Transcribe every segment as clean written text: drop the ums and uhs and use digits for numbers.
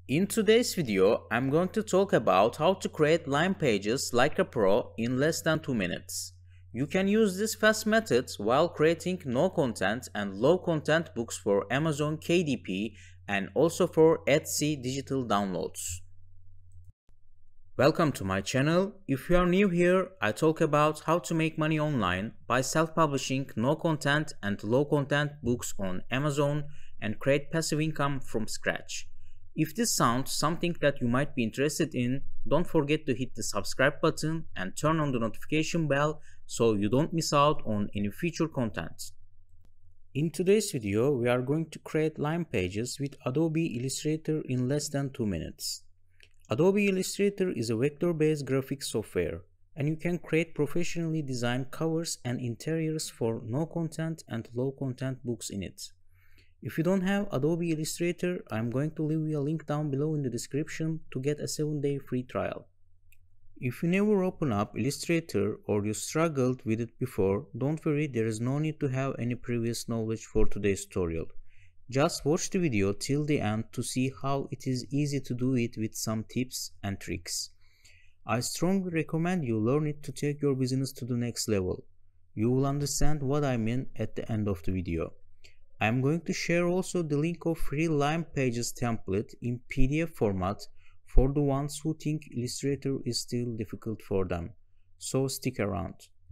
In today's video, I'm going to talk about how to create line pages like a pro in less than 2 minutes. You can use this fast method while creating no content and low content books for Amazon KDP and also for Etsy digital downloads. Welcome to my channel. If you are new here, I talk about how to make money online by self-publishing no content and low content books on Amazon and create passive income from scratch. If this sounds something that you might be interested in, don't forget to hit the subscribe button and turn on the notification bell so you don't miss out on any future content. In today's video, we are going to create line pages with Adobe Illustrator in less than 2 minutes. Adobe Illustrator is a vector-based graphics software, and you can create professionally designed covers and interiors for no content and low content books in it. If you don't have Adobe Illustrator, I'm going to leave you a link down below in the description to get a 7-day free trial. If you never open up Illustrator or you struggled with it before, don't worry, there is no need to have any previous knowledge for today's tutorial. Just watch the video till the end to see how it is easy to do it with some tips and tricks. I strongly recommend you learn it to take your business to the next level. You will understand what I mean at the end of the video. I am going to share also the link of free line pages template in PDF format for the ones who think Illustrator is still difficult for them. So stick around.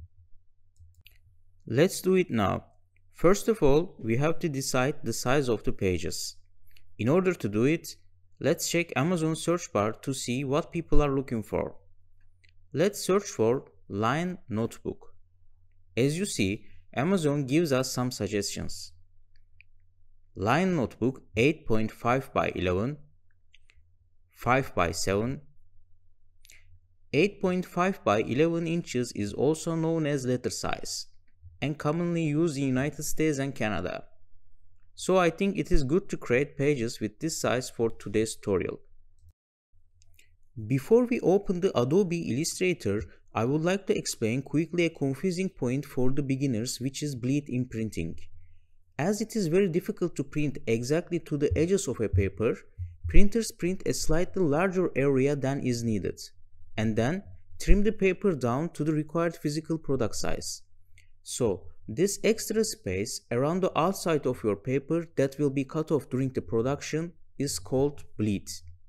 Let's do it now. First of all, we have to decide the size of the pages. In order to do it, let's check Amazon search bar to see what people are looking for. Let's search for line notebook. As you see, Amazon gives us some suggestions. Line notebook 8.5 by 11, 5 by 7. 8.5 by 11 inches is also known as letter size and commonly used in United States and Canada. So I think it is good to create pages with this size for today's tutorial. Before we open the Adobe Illustrator, I would like to explain quickly a confusing point for the beginners, which is bleed in printing. As it is very difficult to print exactly to the edges of a paper, printers print a slightly larger area than is needed, and then trim the paper down to the required physical product size. So, this extra space around the outside of your paper that will be cut off during the production is called bleed.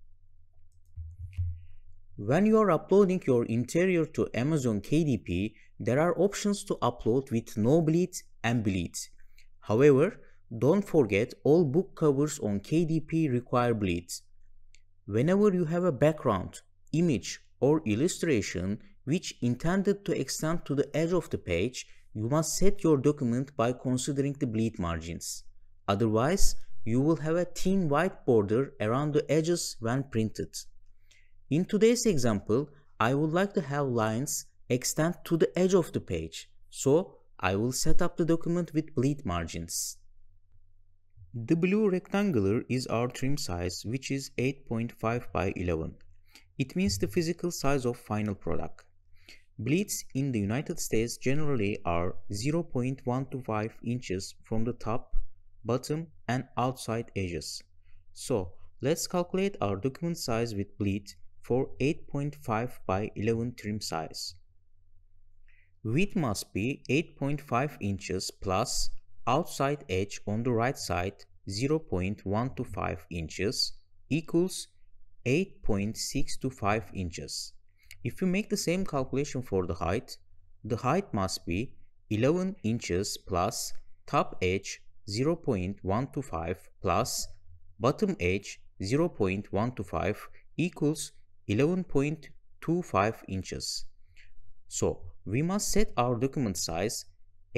When you are uploading your interior to Amazon KDP, there are options to upload with no bleed and bleed. However, don't forget all book covers on KDP require bleed. Whenever you have a background, image or illustration which intended to extend to the edge of the page, you must set your document by considering the bleed margins. Otherwise, you will have a thin white border around the edges when printed. In today's example, I would like to have lines extend to the edge of the page, so I will set up the document with bleed margins. The blue rectangular is our trim size, which is 8.5 by 11. It means the physical size of final product. Bleeds in the United States generally are 0.125 inches from the top, bottom and outside edges. So let's calculate our document size with bleed for 8.5 by 11 trim size. Width must be 8.5 inches plus outside edge on the right side 0.125 inches equals 8.625 inches. If you make the same calculation for the height must be 11 inches plus top edge 0.125 plus bottom edge 0.125 equals 11.25 inches. So we must set our document size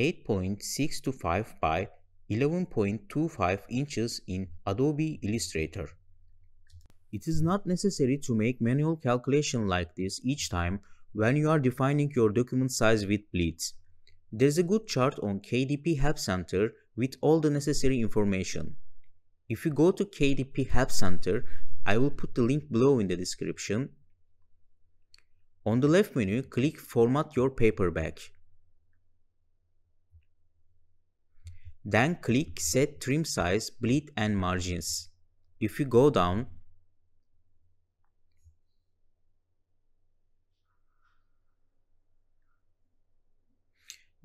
8.625 by 11.25 inches in Adobe Illustrator. It is not necessary to make manual calculation like this each time when you are defining your document size with bleeds. There is a good chart on KDP Help Center with all the necessary information. If you go to KDP Help Center, I will put the link below in the description. On the left menu, click Format your paperback. Then click Set Trim Size, Bleed and Margins. If you go down,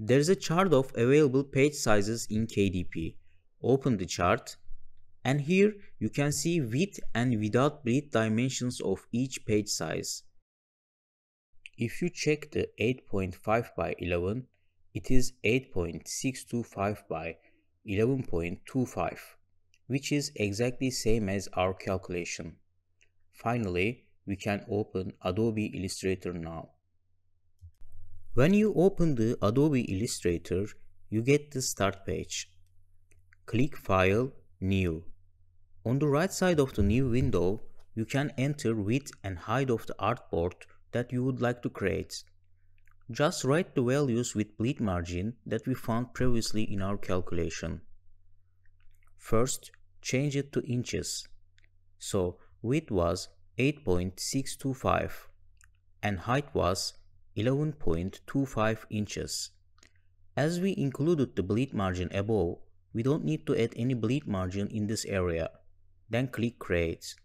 There's a chart of available page sizes in KDP. Open the chart, and here you can see with and without bleed dimensions of each page size. If you check the 8.5 by 11, it is 8.625 by 11.25, which is exactly same as our calculation. Finally, we can open Adobe Illustrator now. When you open the Adobe Illustrator, you get the start page. Click File, New. On the right side of the new window, you can enter width and height of the artboard that you would like to create. Just write the values with bleed margin that we found previously in our calculation. First, change it to inches. So, width was 8.625 and height was 11.25 inches. As we included the bleed margin above, we don't need to add any bleed margin in this area. Then click Create.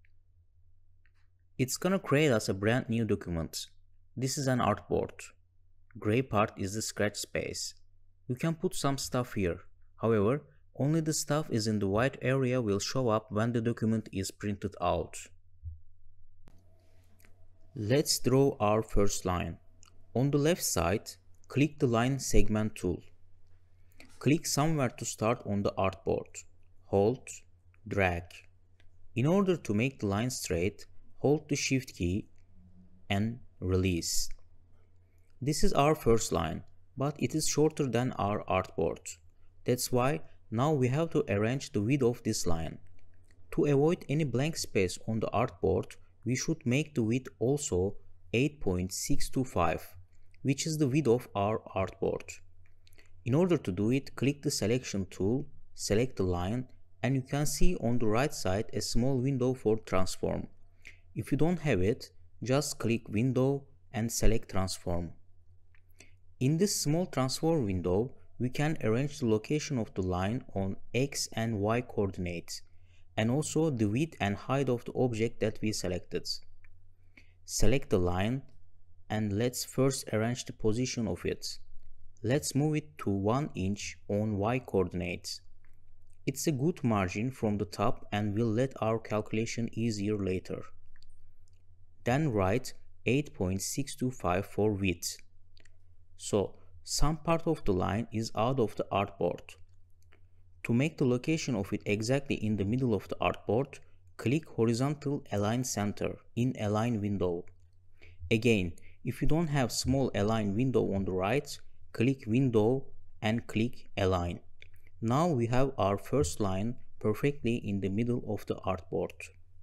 It's gonna create us a brand new document. This is an artboard. Gray part is the scratch space. You can put some stuff here. However, only the stuff is in the white area will show up when the document is printed out. Let's draw our first line. On the left side, click the line segment tool. Click somewhere to start on the artboard. Hold, drag. In order to make the line straight, hold the Shift key and release. This is our first line, but it is shorter than our artboard. That's why now we have to arrange the width of this line. To avoid any blank space on the artboard, we should make the width also 8.625, which is the width of our artboard. In order to do it, click the selection tool, select the line, and you can see on the right side a small window for transform. If you don't have it, just click window and select transform. In this small transform window, we can arrange the location of the line on X and Y coordinates, and also the width and height of the object that we selected. Select the line and let's first arrange the position of it. Let's move it to 1 inch on Y coordinates. It's a good margin from the top and will let our calculation easier later. Then write 8.625 for width. So, some part of the line is out of the artboard. To make the location of it exactly in the middle of the artboard, click horizontal align center in align window. Again, if you don't have small align window on the right, click window and click align. Now we have our first line perfectly in the middle of the artboard.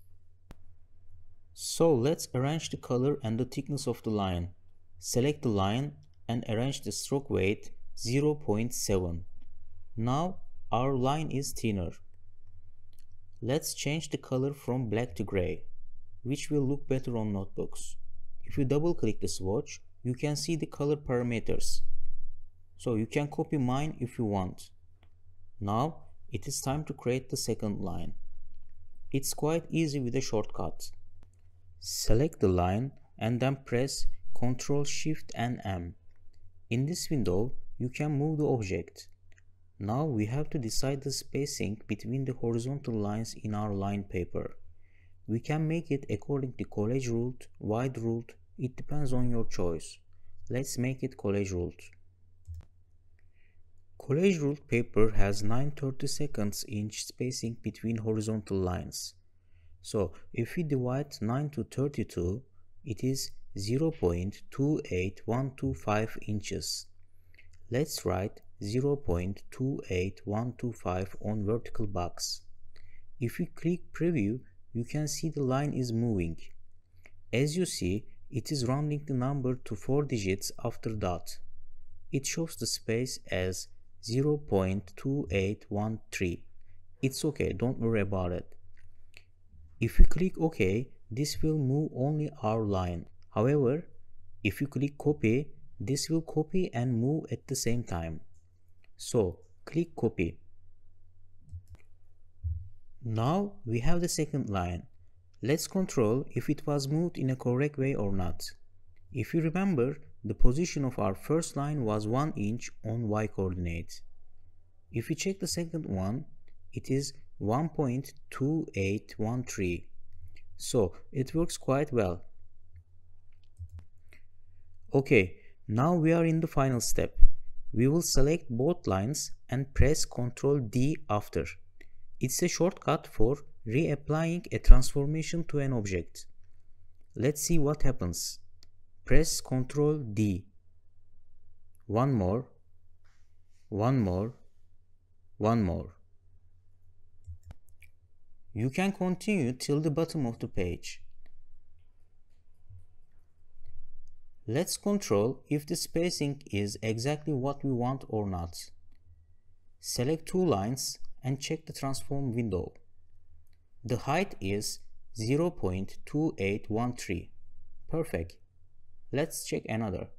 So let's arrange the color and the thickness of the line. Select the line and arrange the stroke weight 0.7. Now our line is thinner. Let's change the color from black to gray, which will look better on notebooks. If you double click the swatch, you can see the color parameters. So you can copy mine if you want. Now it is time to create the second line. It's quite easy with a shortcut. Select the line and then press Ctrl Shift and M. In this window, you can move the object. Now we have to decide the spacing between the horizontal lines in our line paper. We can make it according to college ruled, wide ruled, it depends on your choice. Let's make it college ruled. College ruled paper has 9/32 inch spacing between horizontal lines. So if we divide 9 to 32, it is 0.28125 inches. Let's write 0.28125 on vertical box. If you click preview, you can see the line is moving. As you see, it is rounding the number to 4 digits after dot. It shows the space as 0.2813. It's okay, don't worry about it. If you click OK, this will move only our line. However, if you click copy, this will copy and move at the same time. So, click copy. Now we have the second line. Let's control if it was moved in a correct way or not. If you remember, the position of our first line was 1 inch on y coordinate. If we check the second one, it is 1.2813. So it works quite well. Okay, now we are in the final step. We will select both lines and press Ctrl D after. It's a shortcut for reapplying a transformation to an object. Let's see what happens. Press Ctrl D. One more, one more, one more. You can continue till the bottom of the page. Let's control if the spacing is exactly what we want or not. Select two lines and check the transform window. The height is 0.2813. Perfect. Let's check another.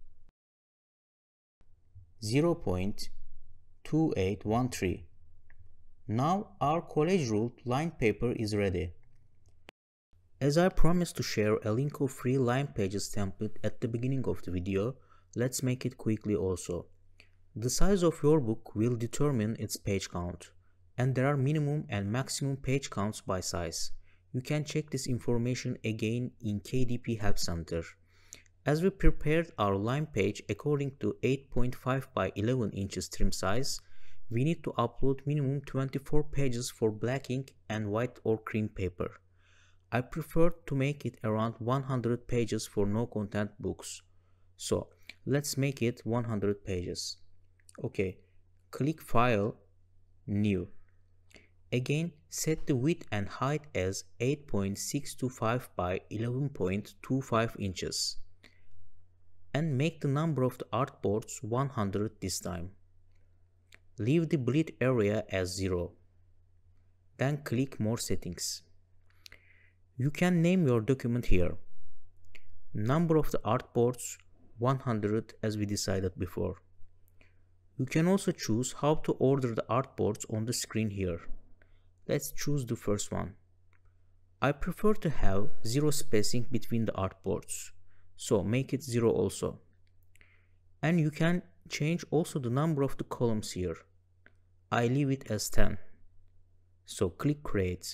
0.2813. Now our college ruled line paper is ready. As I promised to share a link of free line pages template at the beginning of the video, let's make it quickly also. The size of your book will determine its page count, and there are minimum and maximum page counts by size. You can check this information again in KDP Help Center. As we prepared our line page according to 8.5 by 11 inches trim size, we need to upload minimum 24 pages for black ink and white or cream paper. I prefer to make it around 100 pages for no content books. So let's make it 100 pages. Okay, click File, New. Again, set the width and height as 8.625 by 11.25 inches. And make the number of the artboards 100 this time. Leave the bleed area as 0. Then click More Settings. You can name your document here. Number of the artboards 100 as we decided before. You can also choose how to order the artboards on the screen here. Let's choose the first one. I prefer to have 0 spacing between the artboards, so make it 0 also. And you can change also the number of the columns here. I leave it as 10. So click Create.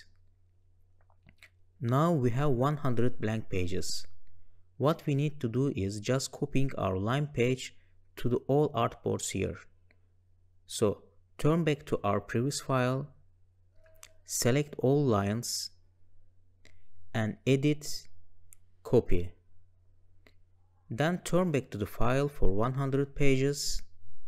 Now we have 100 blank pages. What we need to do is just copying our line page to the all artboards here. So turn back to our previous file, select all lines and edit, copy. Then turn back to the file for 100 pages,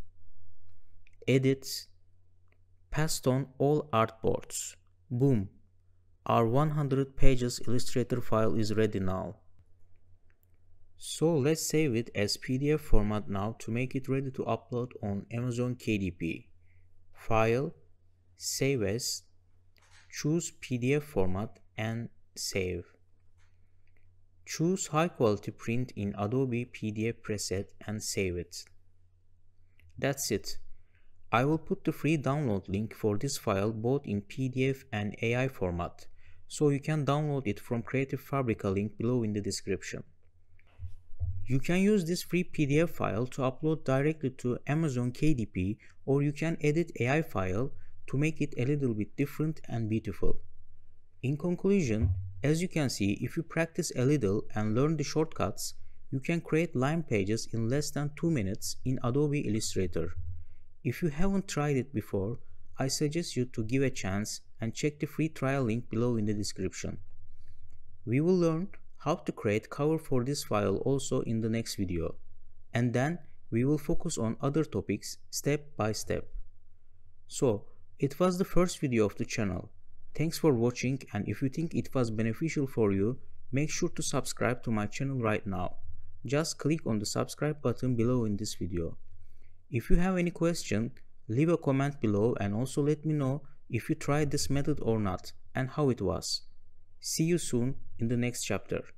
edit, paste on all artboards. Boom! Our 100 pages Illustrator file is ready now. So let's save it as PDF format now to make it ready to upload on Amazon KDP. File, Save As, choose PDF format and save. Choose high quality print in Adobe PDF preset and save it. That's it. I will put the free download link for this file both in PDF and AI format, so you can download it from Creative Fabrica link below in the description. You can use this free PDF file to upload directly to Amazon KDP, or you can edit AI file to make it a little bit different and beautiful. In conclusion, as you can see, if you practice a little and learn the shortcuts, you can create line pages in less than 2 minutes in Adobe Illustrator. If you haven't tried it before, I suggest you to give a chance and check the free trial link below in the description. We will learn how to create cover for this file also in the next video, and then we will focus on other topics step by step. So, it was the first video of the channel. Thanks for watching, and if you think it was beneficial for you, make sure to subscribe to my channel right now. Just click on the subscribe button below in this video. If you have any question, leave a comment below and also let me know if you tried this method or not and how it was. See you soon in the next chapter.